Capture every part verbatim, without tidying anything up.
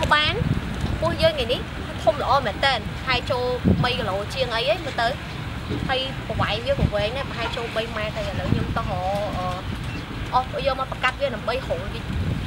bán mua dương ngày ní không lỗ mà tên hai châu bay lộ chiên ấy ấy mới tới hay quậy với một quậy này hai châu bay mai thì là nhưng tao họ ô bây giờ mà bắt cắt với là bay hộ đi.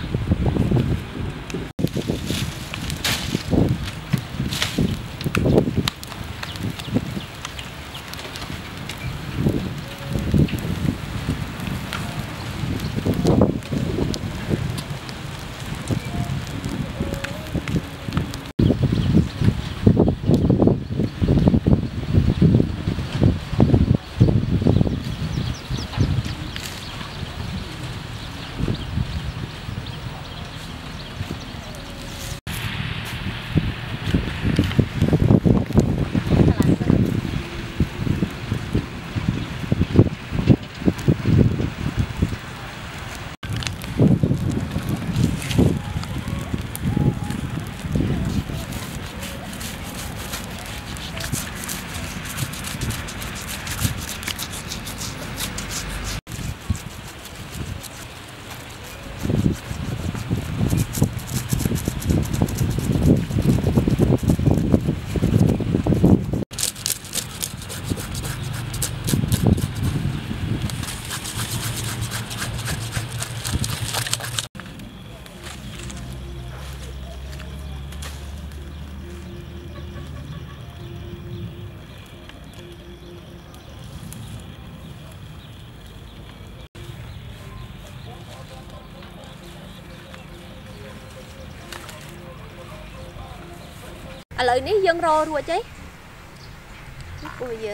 À lợi ní dân rô rồi chứ ui vậy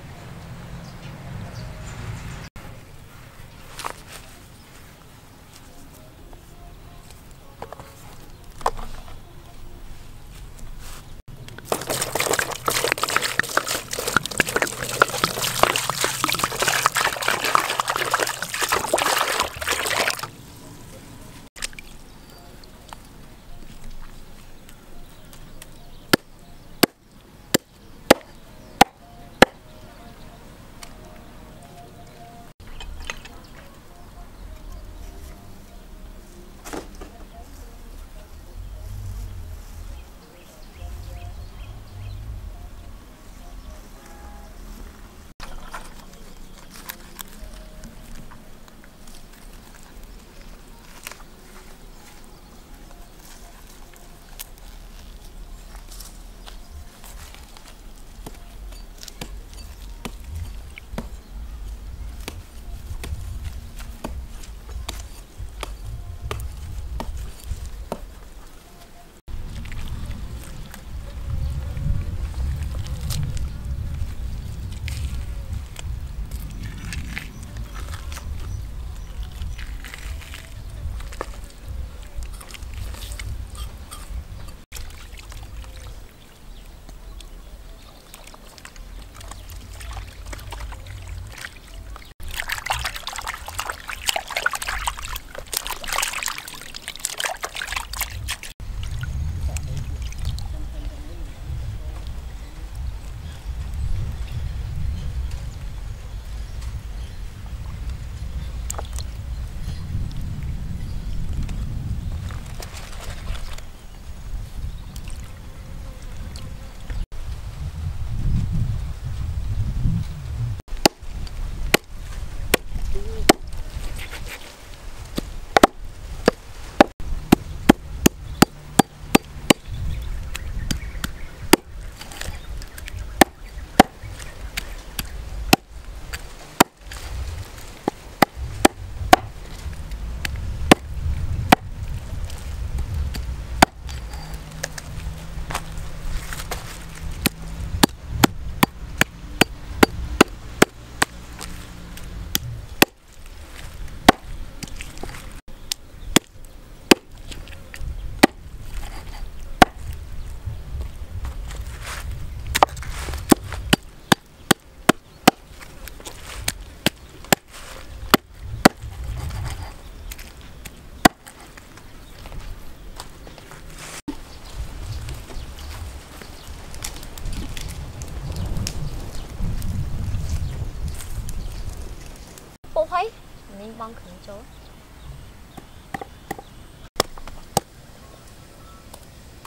thấy mình băng khẩn chỗ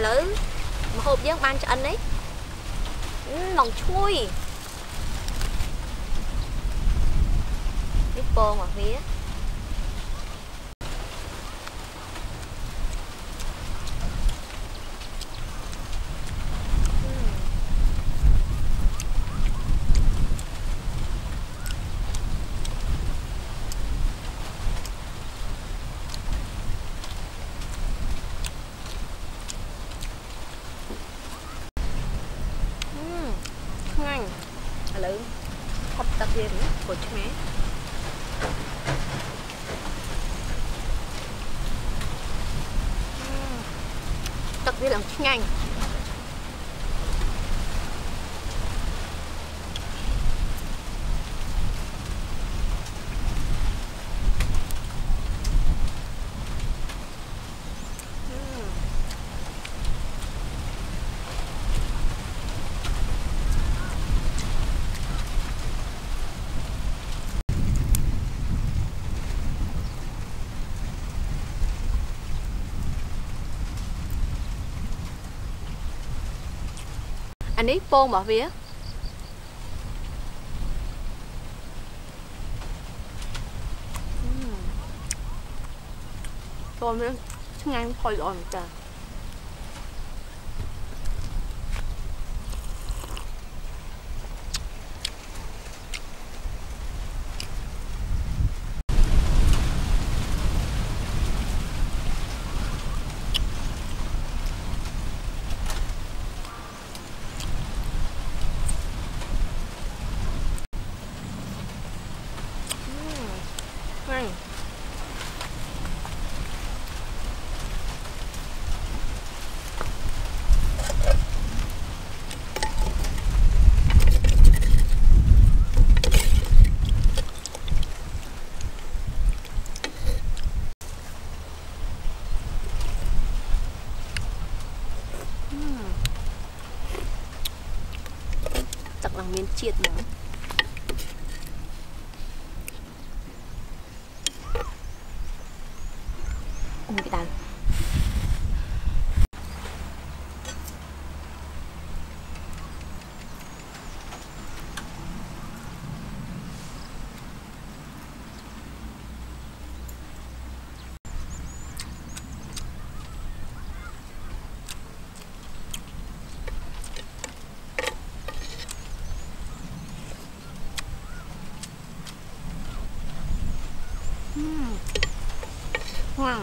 lỡ mà hộp giấc ban cho anh ấy lòng chui biết bông mà phía ngon lử hấp tập gì nữa của chú mẹ tập gì làm nhanh anh ấy pôn bỏ vía pôn nữa chứ ngay thôi rồi mà trời ngon chắc là miếng chiết nữa bị đàn wow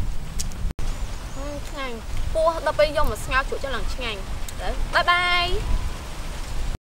cua đập bây giờ mà sao chuột cho lần nhanh đấy bye bye